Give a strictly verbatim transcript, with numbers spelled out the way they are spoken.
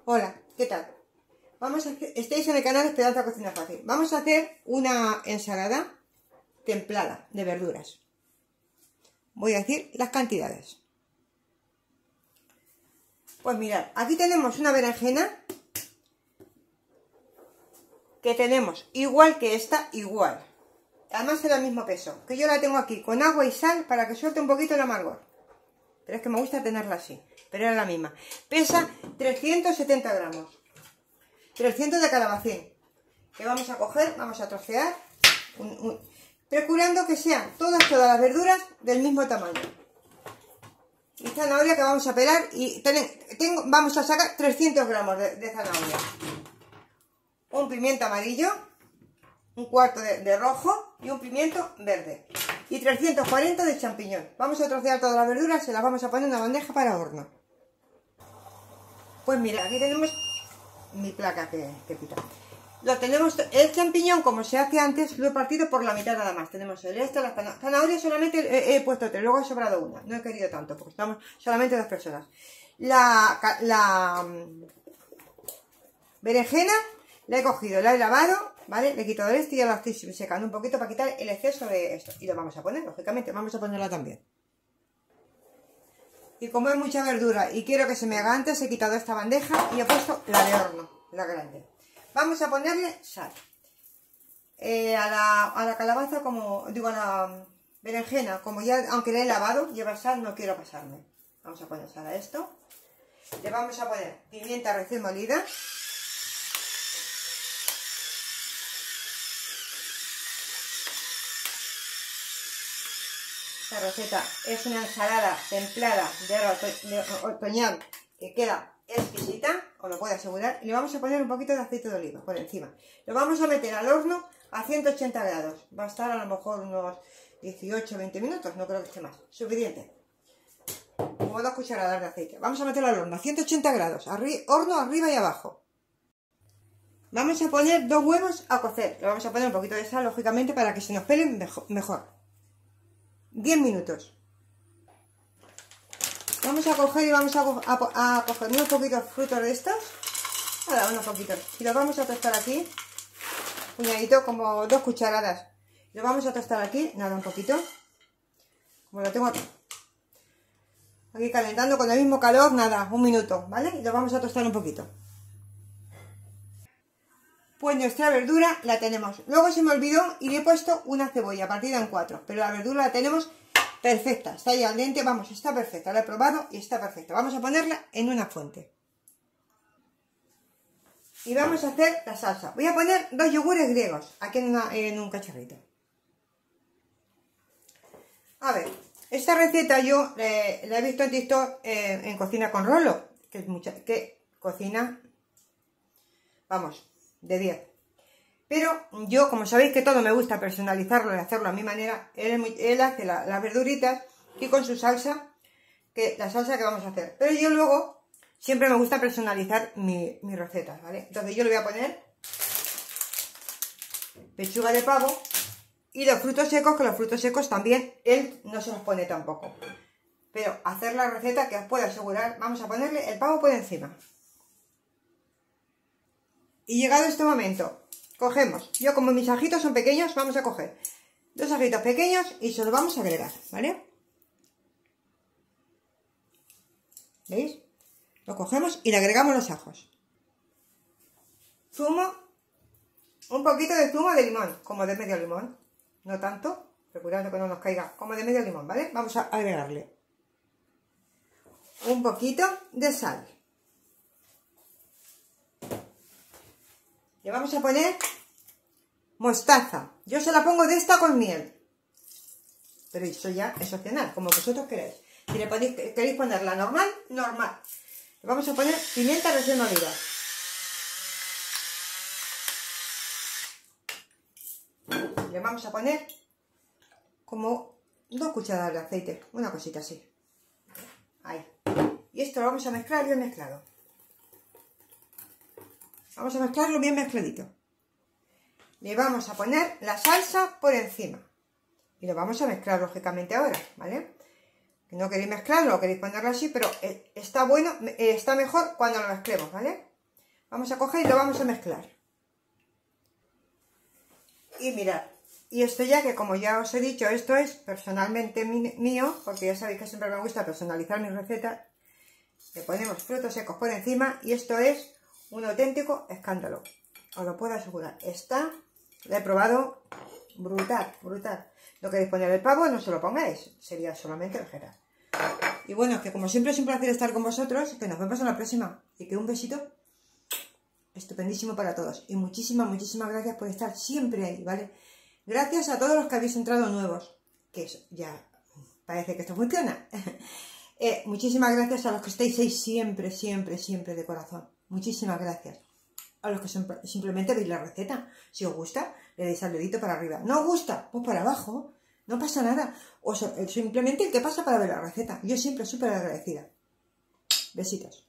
Hola, ¿qué tal? Vamos a hacer, estáis en el canal Esperanza Cocina Fácil. Vamos a hacer una ensalada templada de verduras. Voy a decir las cantidades. Pues mirad, aquí tenemos una berenjena que tenemos igual que esta, igual. Además es el mismo peso, que yo la tengo aquí con agua y sal para que suelte un poquito el amargor. Pero es que me gusta tenerla así, pero era la misma. Pesa trescientos setenta gramos. trescientos de calabacín. Que vamos a coger, vamos a trocear, un, un, procurando que sean todas, todas las verduras del mismo tamaño. Y zanahoria que vamos a pelar y ten, tengo, vamos a sacar trescientos gramos de, de zanahoria. Un pimiento amarillo, un cuarto de, de rojo y un pimiento verde. Y trescientos cuarenta de champiñón. Vamos a trocear todas las verduras y se las vamos a poner en una bandeja para horno. Pues mira, aquí tenemos mi placa que, que pita. Lo tenemos, el champiñón, como se hace antes, lo he partido por la mitad nada más. Tenemos el este, las zanahorias solamente he, he puesto tres, luego he sobrado una. No he querido tanto, porque estamos solamente dos personas. La, la um, berenjena la he cogido, la he lavado, ¿vale? Le he quitado el este y ya la estoy secando un poquito para quitar el exceso de esto. Y lo vamos a poner, lógicamente, vamos a ponerla también. Y como es mucha verdura y quiero que se me haga antes, he quitado esta bandeja y he puesto la de horno, la grande. Vamos a ponerle sal. Eh, a, la, a la calabaza, como digo, a la berenjena, como ya, aunque la he lavado, lleva sal, no quiero pasarme. Vamos a poner sal a esto. Le vamos a poner pimienta recién molida. Esta receta es una ensalada templada de, de otoñal que queda exquisita, os lo puedo asegurar. Y le vamos a poner un poquito de aceite de oliva por encima. Lo vamos a meter al horno a ciento ochenta grados. Va a estar a lo mejor unos dieciocho a veinte minutos, no creo que esté más. Suficiente. Como dos cucharadas de aceite. Vamos a meterlo al horno a ciento ochenta grados. Arri horno arriba y abajo. Vamos a poner dos huevos a cocer. Le vamos a poner un poquito de sal, lógicamente, para que se nos pelen mejor. diez minutos. Vamos a coger y vamos a, a, a coger unos poquitos frutos de estos. Nada, unos poquitos. Y los vamos a tostar aquí. Puñadito, como dos cucharadas. Lo vamos a tostar aquí, nada, un poquito. Como lo tengo aquí. Aquí calentando con el mismo calor, nada, un minuto, ¿vale? Y lo vamos a tostar un poquito. Pues nuestra verdura la tenemos. Luego se me olvidó y le he puesto una cebolla partida en cuatro. Pero la verdura la tenemos perfecta. Está ahí al dente, vamos, está perfecta. La he probado y está perfecta. Vamos a ponerla en una fuente. Y vamos a hacer la salsa. Voy a poner dos yogures griegos aquí en, una, en un cacharrito. A ver, esta receta yo eh, la he visto en TikTok eh, en Cocina con Rolo. Que es mucha, que cocina, vamos, de diez. Pero yo, como sabéis que todo me gusta personalizarlo y hacerlo a mi manera, él, él hace la, las verduritas y con su salsa, que la salsa que vamos a hacer. Pero yo luego siempre me gusta personalizar mi, mis recetas, ¿vale? Entonces yo le voy a poner pechuga de pavo y los frutos secos, que los frutos secos también él no se los pone tampoco. Pero hacer la receta que os puedo asegurar, vamos a ponerle el pavo por encima. Y llegado este momento, cogemos, yo como mis ajitos son pequeños, vamos a coger dos ajitos pequeños y se los vamos a agregar, ¿vale? ¿Veis? Lo cogemos y le agregamos los ajos. Zumo, un poquito de zumo de limón, como de medio limón, no tanto, procurando que no nos caiga, como de medio limón, ¿vale? Vamos a agregarle un poquito de sal. Le vamos a poner mostaza. Yo se la pongo de esta con miel. Pero eso ya es opcional, como vosotros queráis. Si le podéis, queréis ponerla normal, normal. Le vamos a poner pimienta recién molida. Le vamos a poner como dos cucharadas de aceite. Una cosita así. Ahí. Y esto lo vamos a mezclar bien mezclado. Vamos a mezclarlo bien mezcladito. Le vamos a poner la salsa por encima. Y lo vamos a mezclar lógicamente ahora, ¿vale? Que no queréis mezclarlo, queréis ponerlo así, pero está bueno, está mejor cuando lo mezclemos, ¿vale? Vamos a coger y lo vamos a mezclar. Y mirad, y esto ya que como ya os he dicho, esto es personalmente mío, porque ya sabéis que siempre me gusta personalizar mis recetas. Le ponemos frutos secos por encima y esto es un auténtico escándalo. Os lo puedo asegurar. Está, lo he probado, brutal, brutal. Lo queréis poner el pavo, no se lo pongáis, sería solamente vegetal. Y bueno, que como siempre es un placer estar con vosotros, que nos vemos en la próxima y que un besito estupendísimo para todos. Y muchísimas, muchísimas gracias por estar siempre ahí, ¿vale? Gracias a todos los que habéis entrado nuevos, que ya parece que esto funciona. eh, muchísimas gracias a los que estáis ahí siempre, siempre, siempre de corazón. Muchísimas gracias. A los que simplemente veis la receta. Si os gusta, le dais al dedito para arriba. ¿No os gusta? Pues para abajo. No pasa nada. O simplemente el que pasa para ver la receta. Yo siempre súper agradecida. Besitos.